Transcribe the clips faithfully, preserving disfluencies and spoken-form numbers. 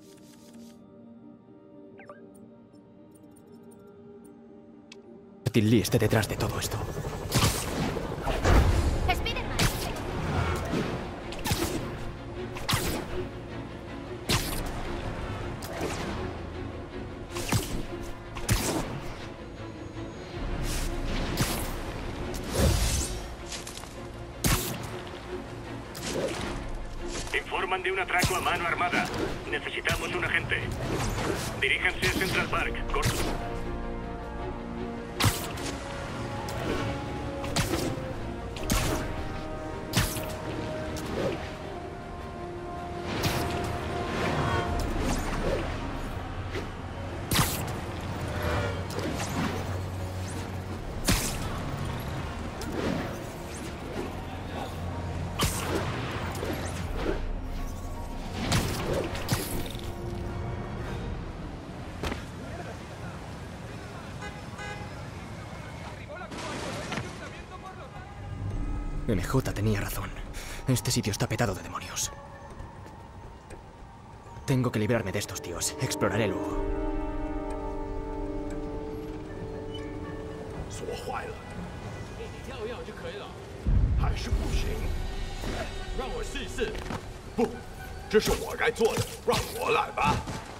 Martin Lee esté detrás de todo esto. Spiderman. Informan de un atraco a mano armada. Necesitamos un agente. Diríjanse a Central Park. Corto. M J tenía razón. Este sitio está petado de demonios. Tengo que librarme de estos tíos. Exploraré luego. 锁坏了，你跳跃就可以了，还是不行。让我试一试。不，这是我该做的，让我来吧。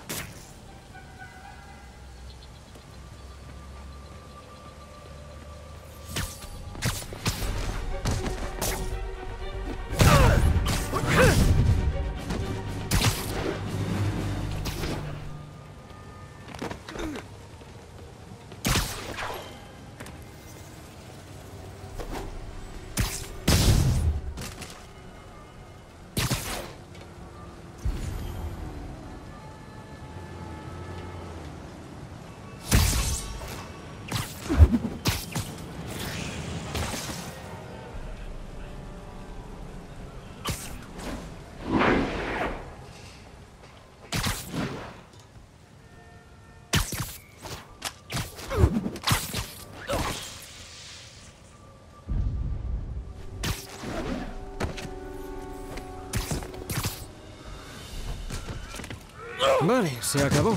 Vale, se acabó.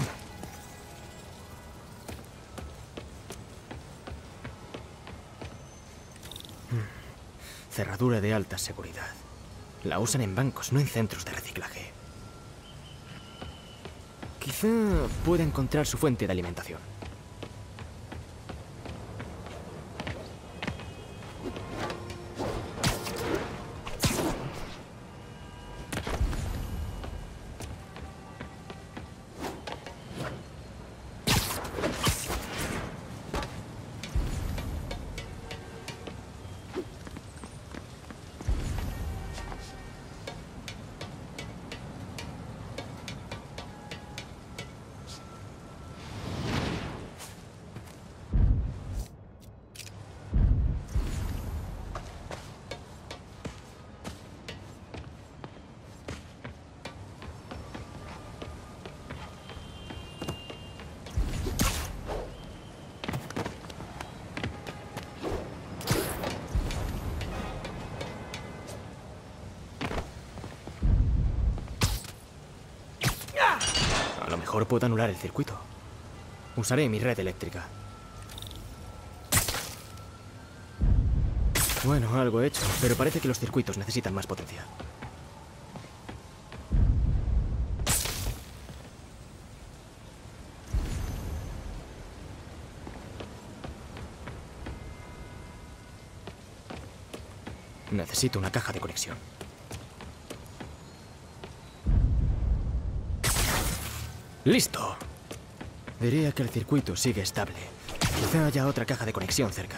Cerradura de alta seguridad. La usan en bancos, no en centros de reciclaje. Quizá pueda encontrar su fuente de alimentación. A lo mejor puedo anular el circuito. Usaré mi red eléctrica. Bueno, algo he hecho, pero parece que los circuitos necesitan más potencia. Necesito una caja de conexión. ¡Listo! Diría que el circuito sigue estable. Quizá haya otra caja de conexión cerca.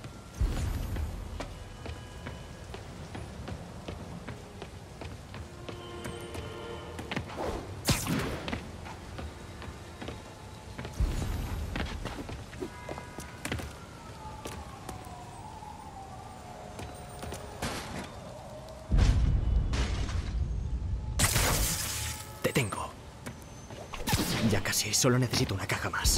Te tengo. Ya casi, solo necesito una caja más.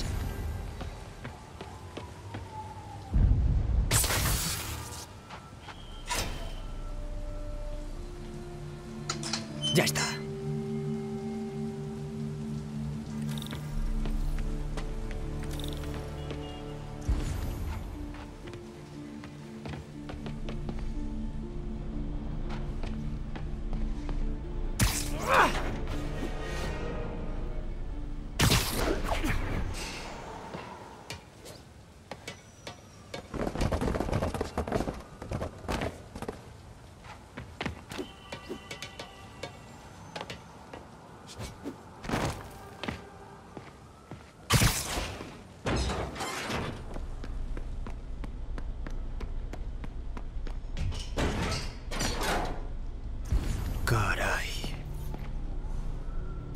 Ya está.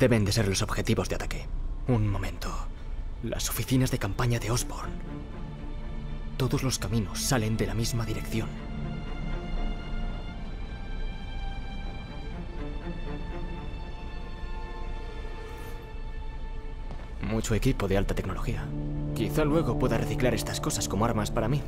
Deben de ser los objetivos de ataque. Un momento. Las oficinas de campaña de Osborn. Todos los caminos salen de la misma dirección. Mucho equipo de alta tecnología. Quizá luego pueda reciclar estas cosas como armas para mí.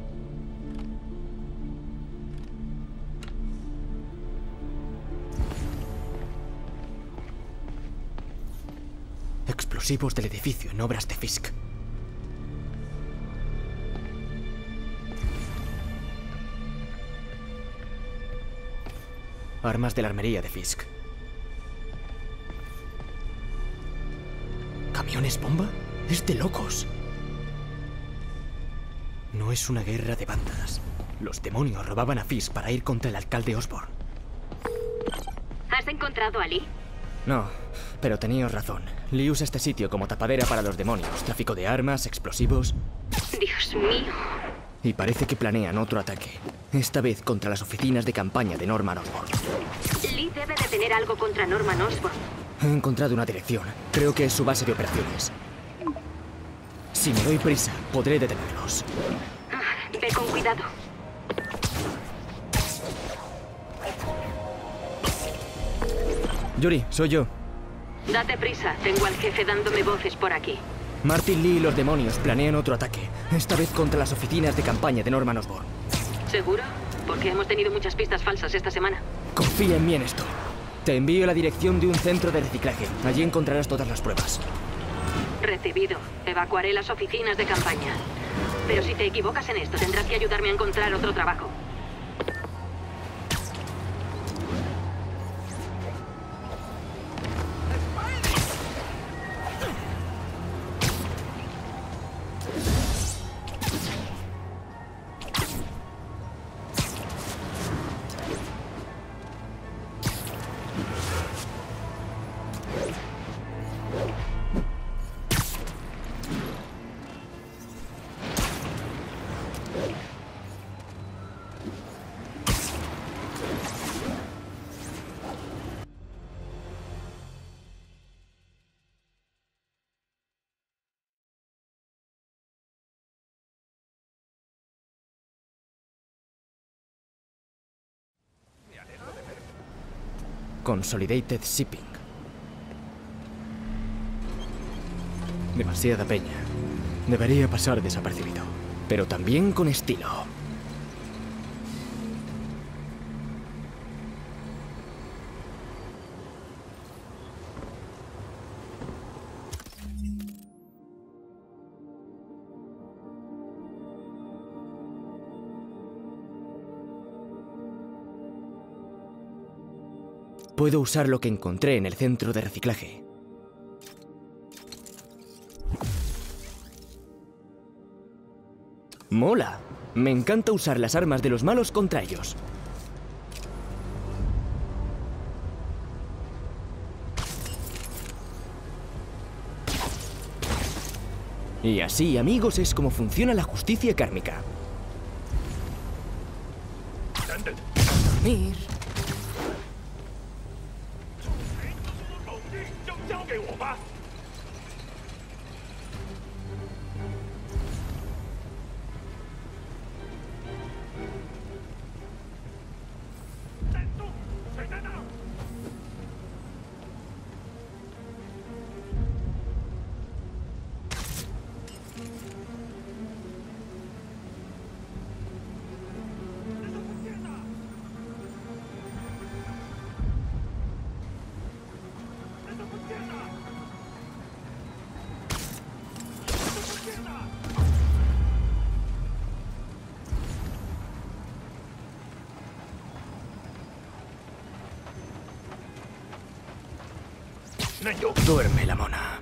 Explosivos del edificio en obras de Fisk. Armas de la armería de Fisk. ¿Camiones bomba? Es de locos. No es una guerra de bandas. Los demonios robaban a Fisk para ir contra el alcalde Osborn. ¿Has encontrado a Lee? No, pero teníais razón. Lee usa este sitio como tapadera para los demonios. Tráfico de armas, explosivos... Dios mío. Y parece que planean otro ataque. Esta vez contra las oficinas de campaña de Norman Osborn. Lee debe de tener algo contra Norman Osborn. He encontrado una dirección. Creo que es su base de operaciones. Si me doy prisa, podré detenerlos. Ah, ve con cuidado. Yuri, soy yo. Date prisa, tengo al jefe dándome voces por aquí. Martin Lee y los demonios planean otro ataque. Esta vez contra las oficinas de campaña de Norman Osborn. ¿Seguro? Porque hemos tenido muchas pistas falsas esta semana. Confía en mí en esto. Te envío la dirección de un centro de reciclaje. Allí encontrarás todas las pruebas. Recibido. Evacuaré las oficinas de campaña. Pero si te equivocas en esto, tendrás que ayudarme a encontrar otro trabajo. Consolidated Shipping. Demasiada peña. Debería pasar desapercibido. Pero también con estilo. Puedo usar lo que encontré en el centro de reciclaje. ¡Mola! Me encanta usar las armas de los malos contra ellos. Y así, amigos, es como funciona la justicia kármica. Dormir. 就交给我吧。站住！谁在那儿？ Duerme la mona.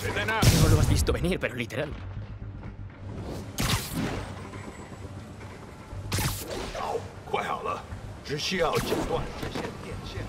谁在那儿？ No lo has visto venir, pero literal. 好，快好了，只需要剪断这些电线。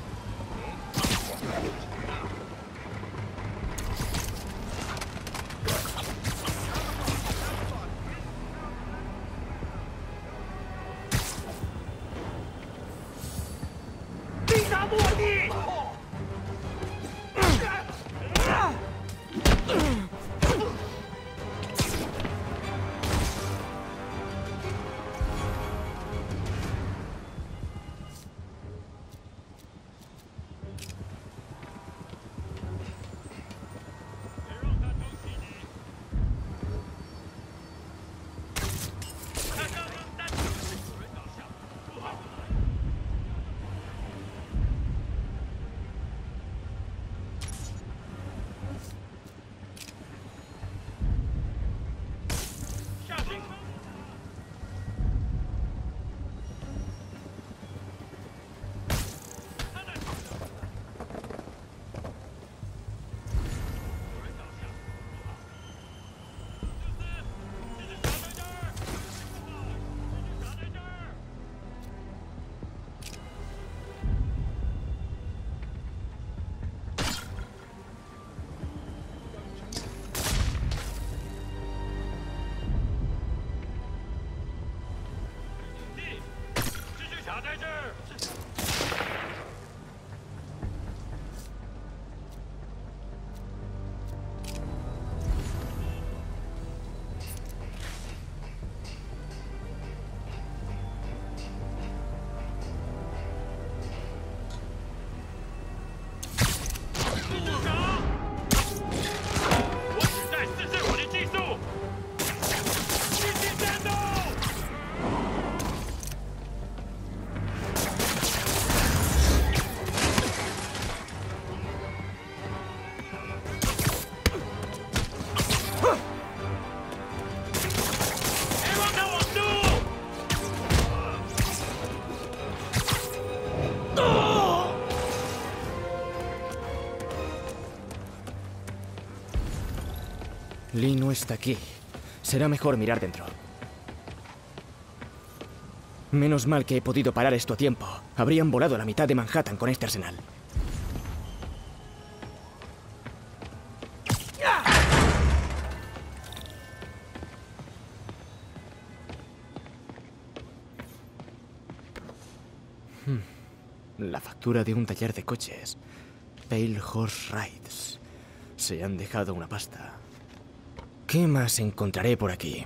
Lee no está aquí. Será mejor mirar dentro. Menos mal que he podido parar esto a tiempo. Habrían volado la mitad de Manhattan con este arsenal. Hmm. La factura de un taller de coches. Pale Horse Rides. Se han dejado una pasta. ¿Qué más encontraré por aquí?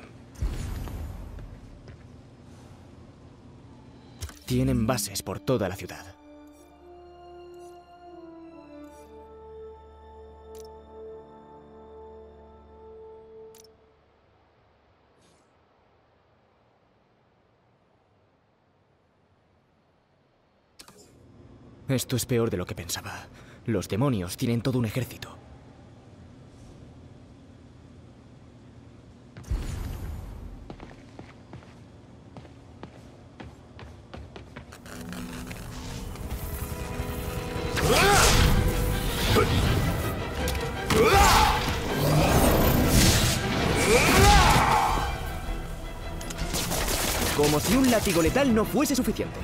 Tienen bases por toda la ciudad. Esto es peor de lo que pensaba. Los demonios tienen todo un ejército. Como si un látigo letal no fuese suficiente.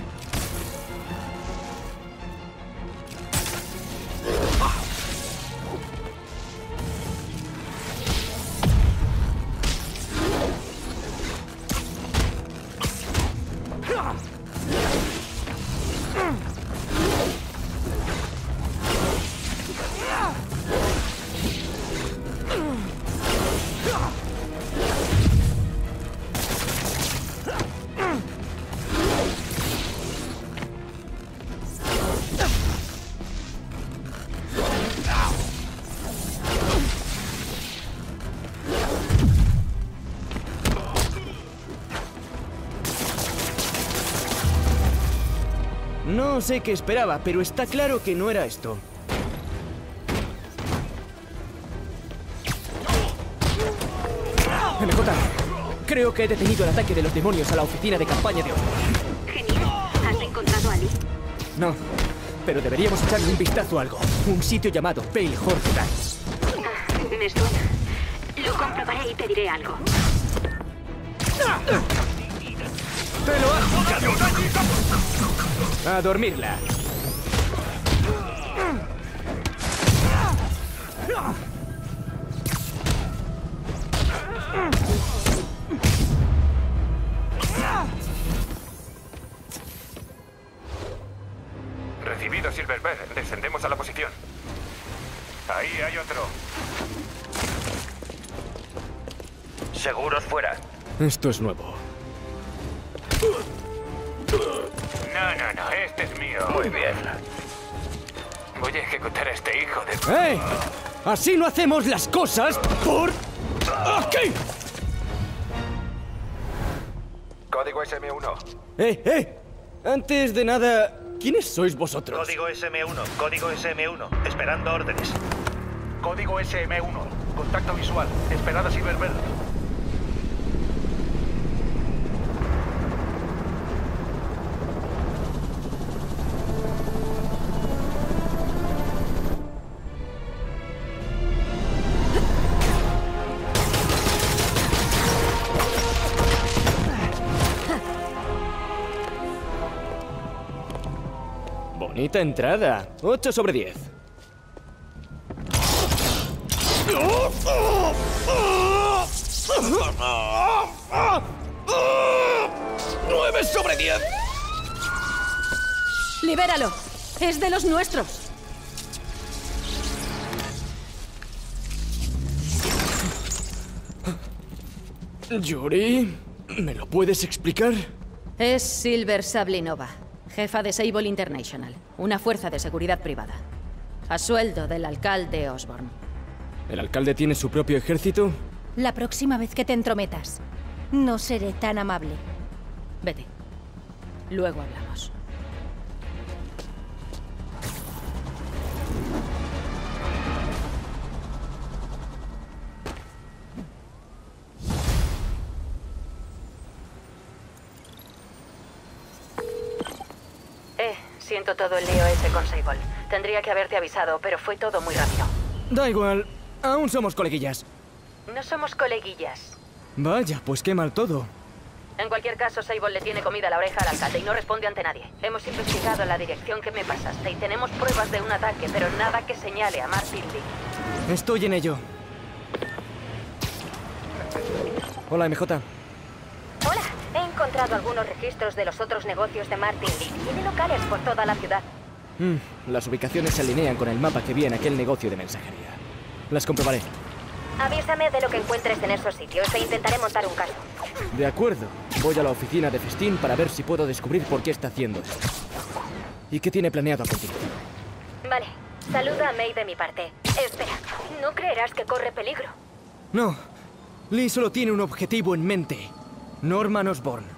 No sé qué esperaba, pero está claro que no era esto. M J, creo que he detenido el ataque de los demonios a la oficina de campaña de Osborn. Genial. ¿Has encontrado a Lee? No, pero deberíamos echarle un vistazo a algo. Un sitio llamado Pale Horse Rides. Me suena. Lo comprobaré y te diré algo. ¡Te lo has... A dormirla. Recibido, Silverberg. Descendemos a la posición. Ahí hay otro. Seguros fuera. Esto es nuevo. No, no, no. Este es mío. Muy bien. Voy a ejecutar a este hijo de... ¡Eh! Así no hacemos las cosas por... ¡Aquí! Código S M uno. ¡Eh, eh! Antes de nada, ¿quiénes sois vosotros? Código S M uno. Código S M uno. Esperando órdenes. Código S M uno. Contacto visual. Esperada Silverberg. Bonita entrada. ocho sobre diez. nueve sobre diez. ¡Libéralo! ¡Es de los nuestros! Yuri, ¿me lo puedes explicar? Es Silver Sablinova, jefa de Sable International, una fuerza de seguridad privada. A sueldo del alcalde Osborn. ¿El alcalde tiene su propio ejército? La próxima vez que te entrometas, no seré tan amable. Vete. Luego hablamos. Eh, siento todo el lío ese con Sable. Tendría que haberte avisado, pero fue todo muy rápido. Da igual. Aún somos coleguillas. No somos coleguillas. Vaya, pues qué mal todo. En cualquier caso, Sable le tiene comida a la oreja al alcalde y no responde ante nadie. Hemos investigado la dirección que me pasaste y tenemos pruebas de un ataque, pero nada que señale a Martin Lee. Estoy en ello. Hola, M J. Hola, he encontrado algunos registros de los otros negocios de Martin Lee. Tiene locales por toda la ciudad. Mm, las ubicaciones se alinean con el mapa que vi en aquel negocio de mensajería. Las comprobaré. Avísame de lo que encuentres en esos sitios e intentaré montar un caso. De acuerdo. Voy a la oficina de Festín para ver si puedo descubrir por qué está haciendo esto. ¿Y qué tiene planeado a continuación? Vale, saluda a May de mi parte. Espera, no creerás que corre peligro. No. Lee solo tiene un objetivo en mente. Norman Osborn.